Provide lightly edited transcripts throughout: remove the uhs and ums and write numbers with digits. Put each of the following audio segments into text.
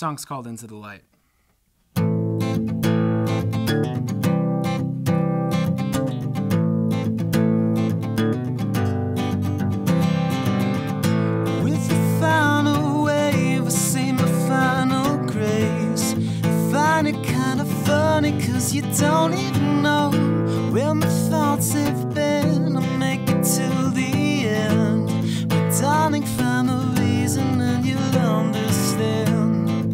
song's called Into the Light. With the final wave, I say my final grace. I find it kind of funny, 'cause you don't even know where my thoughts have been. I make it till the end, but darling, find the reason and you'll understand.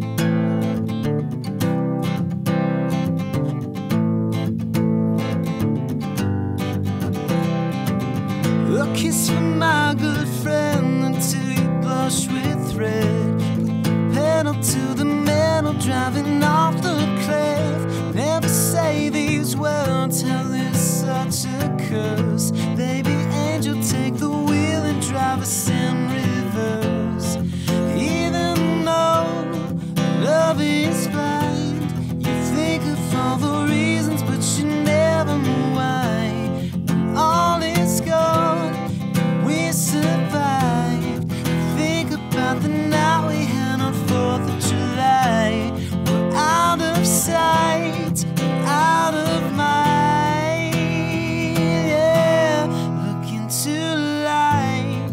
A kiss from my good friend until you blush with red. Put the pedal to the metal, driving off the cliff. Never say these words, hell is such a curse. Baby angel, take the wheel and drive us in reverse. Even though love is blind, you think of all the reasons, but you never know why. When all is gone, we survived. Think about the night we had on 4th of July. We're out of sight, out of mind. Yeah, look into the light,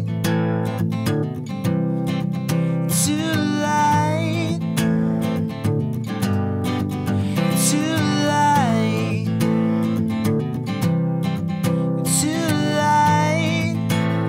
to the light, to the light, to the light.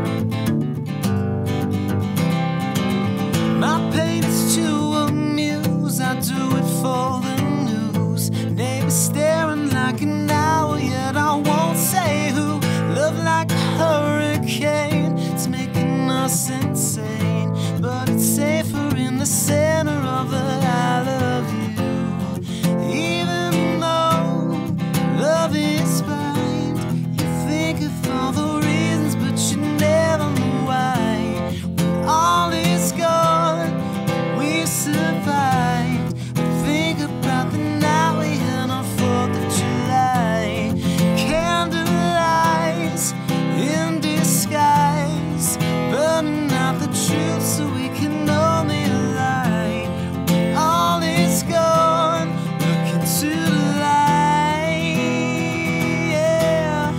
My pain is to amuse, I do it for the news. Neighbors staring like an owl, yet I won't say who. Love like a hurricane, it's making us insane. But it's safer in the center of the I love you. Even though love is blind, you think of all the reasons, but you never know why. When all is gone, we survived. Think about the night we had on 4th of July. Candlelights in disguise, burning out the truth so we can only lie. When all is gone, look into the light. Yeah,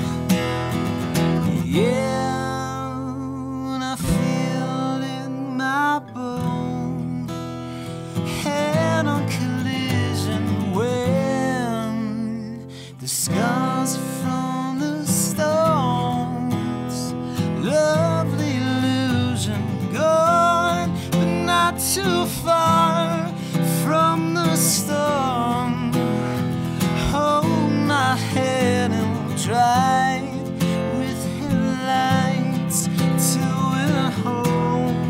yeah, and I feel it in my bone, head on collision when the scars from the stones. Lovely illusion gone, but not too far from the storm. Hold my head and we'll drive with headlights till we're home.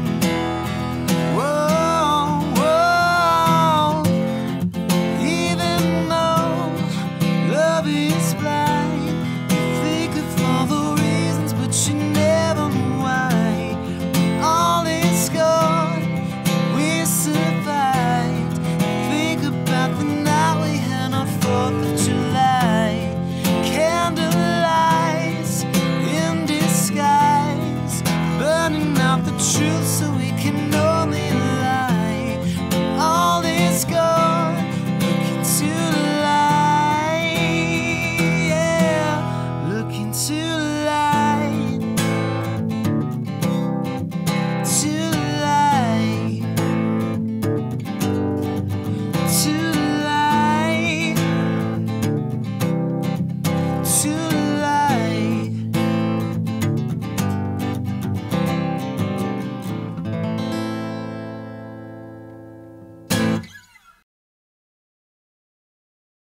Whoa, whoa. Even though love is blind, you think of all the reasons, but you never know why. When all is gone, we survived. Think about the night we had on 4th of July. Candlelights in disguise, burning out the truth so we can only lie. When all is gone, look into the light. Yeah, look into